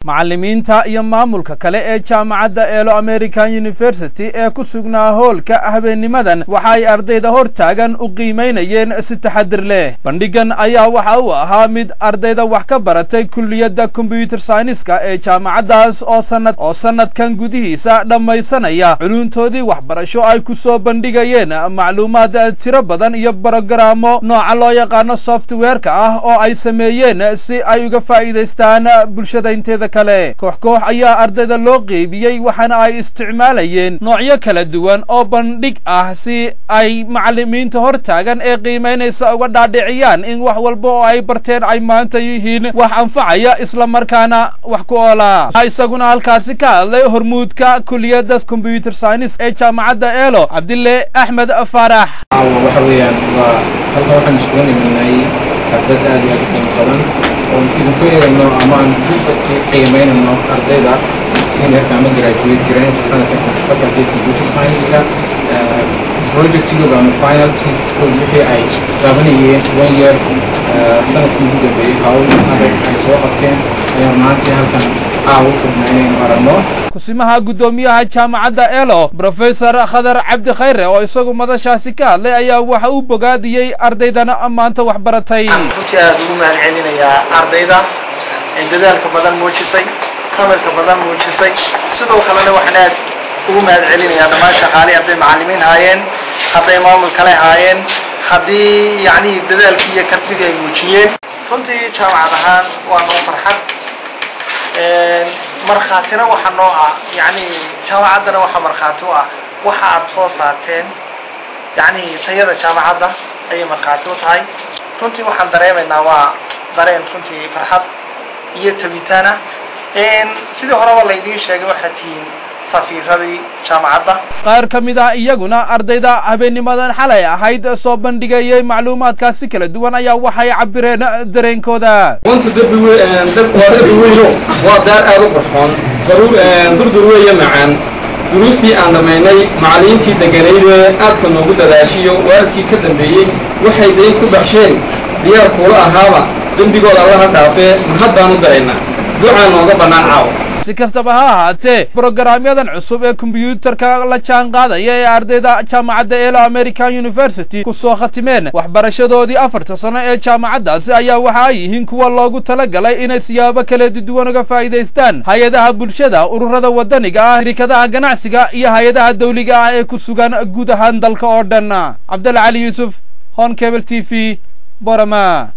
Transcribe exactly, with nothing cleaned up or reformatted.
macallimiinta iyo maamulka kale ee jaamacadda Elo American University ee ku sugnaa hoolka habeennimadan waxa ay ardayda hortaagan u qiimeynayeen si taxadir leh. bandhigan ayaa waxa uu ahaa mid ardayda wax ka baratay kulliyadda computer science ee jaamacaddaas oo sanad oo sanadkan gudihiisa dhammaysanaya culuntoodii waxbarasho ay ku soo bandhigayeen macluumaad tiro badan iyo barnaamijyo nooca loo yaqaan software-ka ah oo ay sameeyeen si ay uga faa'iideystaan bulshada inteeda kale. koox koox ayaa ardayda loo qeybiyay waxaana ay isticmaalayeen noocyo kala duwan oo bandhig ah si ay macallimiinta hortaagan ee qiimeynaysa uga dhaadhiciyaan in wax walba oo ay barteen ay maanta yihiin wax anfacaya isla markaana wax ku oola. isaguna halkaasi ka hadlay hormuudka kulliyadda computer science ee jaamacadda Elo Cabdille Axmed Farax. waxa weeyaan waa halka waxaan isku nimaynay xaflad aad iyo aad u badan oo idinku yeelno amaan qiimeynayno ardayda seniorka ama graduate garanaysa sanadka faculty computer science-ka project-iyaga ama final thesis wixii ay qabanayeen one year sanadkii ugu dambeeyay hawl adag ay soo qabteen ayaa maanta halkan caawa fadhinaynaynu aragno. kusimaha guddoomiyaha jaamacadda Elo Professor Khadar Cabdi Khayre oo isagu madashaasi ka hadlay ayaa waxa uu bogaadiyay ardaydana maanta wax baratay. runtii aad ugu mahadcelinayaa ardayda dadaalka badan muujisay samirka badan muujisay sidoo kalena waxaan aad ugu mahadcelinayaa dhammaan shaqaale arday macallimiin haayeen hadday maamul kale haayeen haddii yacni dadaalkii iyo kartidii ay muujiyeen. runtii jaamacad ahaan waa noo farxad markhaatina waxa noo ah yacni jaamacaddana waxa markhaati u ah waxa aad soo saarteen yacni tayada jaamacadda ayay markhaati u tahay. runtii waxaan dareemaynaa waa dareen runtii farxad iyo tabitaana sidii horeba laydiin sheegay waxaa tihiin safiiradii jaamacadda. qaar ka mid ah iyaguna ardayda habeennimadan xalay ahayd soo bandhigayay macluumaadkaasi kala duwan ayaa waxay cabireen dareenkooda. wanta darbi weyn darbi weyn waa daar aad u qurxoon durdur weeye macaan duruustii aan dhamaynay macallimiintii deganeydee aadka noogu dadaashiyo waalidkii ka dambeeyey waxay dayn ku baxsheen diyaar kuula ahaaba dembigooda allaha dhaafee mahad baan u daraynaa ducaa nooga bannaan caawa. si kastaba ha ahaatee programyadan cusub ee kombiyuutarka la jaan qaadaya ee ardayda jaamacadda Elo American University ku soo khatimeen waxbarashadoodii afarta sano ee jaamacaddaasi ayaa waxa ay yihiin kuwa loogu talagalay inay siyaabo kala duwan uga faa'iideystaan hay'adaha bulshada, ururada wadaniga ah, shirkadaha ganacsiga iyo hay'adaha dawliga ah ee ku sugan guud ahaan dalka oo dhan. Cabdalla Ali Yusuf, Hon Cable T V, Borama.